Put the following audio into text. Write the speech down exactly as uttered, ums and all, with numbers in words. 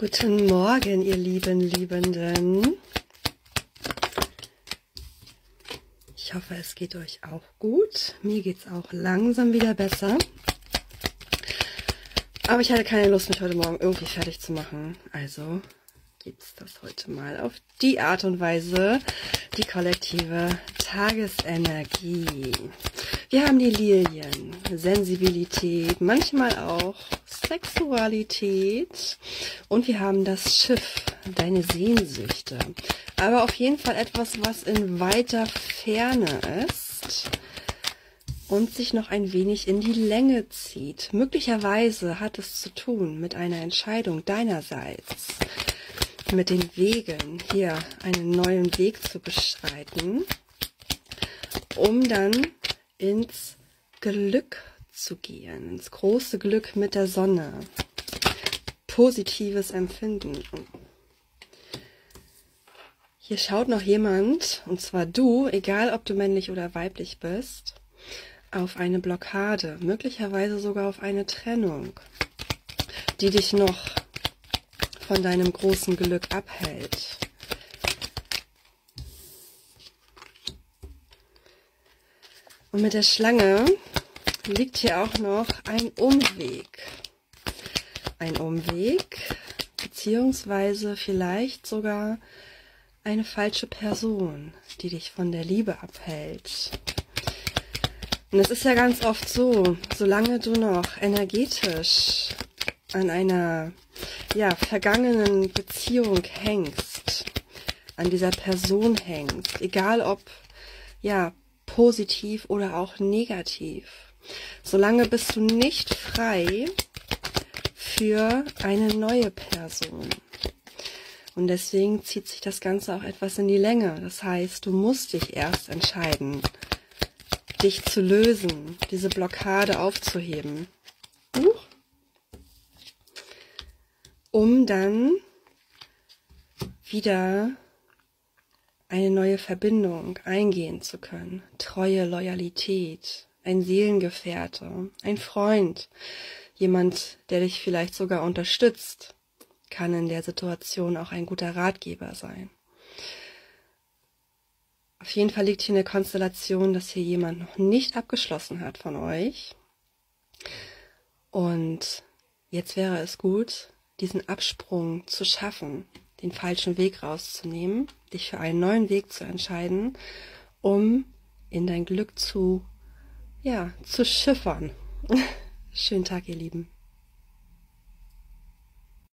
Guten Morgen, ihr lieben Liebenden. Ich hoffe, es geht euch auch gut. Mir geht es auch langsam wieder besser. Aber ich hatte keine Lust, mich heute Morgen irgendwie fertig zu machen. Also gibt es das heute mal auf die Art und Weise, die kollektive Tagesenergie. Wir haben die Lilien, Sensibilität, manchmal auch Sexualität und wir haben das Schiff, deine Sehnsüchte. Aber auf jeden Fall etwas, was in weiter Ferne ist und sich noch ein wenig in die Länge zieht. Möglicherweise hat es zu tun mit einer Entscheidung deinerseits, mit den Wegen, hier einen neuen Weg zu beschreiten, um dann ins Glück zu gehen, ins große Glück mit der Sonne. Positives Empfinden. Hier schaut noch jemand, und zwar du, egal ob du männlich oder weiblich bist, auf eine Blockade, möglicherweise sogar auf eine Trennung, die dich noch von deinem großen Glück abhält. Und mit der Schlange liegt hier auch noch ein Umweg. Ein Umweg, beziehungsweise vielleicht sogar eine falsche Person, die dich von der Liebe abhält. Und es ist ja ganz oft so, solange du noch energetisch an einer ja, vergangenen Beziehung hängst, an dieser Person hängst, egal ob ja positiv oder auch negativ, solange bist du nicht frei für eine neue Person. Und deswegen zieht sich das Ganze auch etwas in die Länge. Das heißt, du musst dich erst entscheiden, dich zu lösen, diese Blockade aufzuheben, uh, um dann wieder eine neue Verbindung eingehen zu können. Treue, Loyalität, ein Seelengefährte, ein Freund, jemand, der dich vielleicht sogar unterstützt, kann in der Situation auch ein guter Ratgeber sein. Auf jeden Fall liegt hier eine Konstellation, dass hier jemand noch nicht abgeschlossen hat von euch. Und jetzt wäre es gut, diesen Absprung zu schaffen, den falschen Weg rauszunehmen, dich für einen neuen Weg zu entscheiden, um in dein Glück zu, ja, zu schiffern. Schönen Tag, ihr Lieben.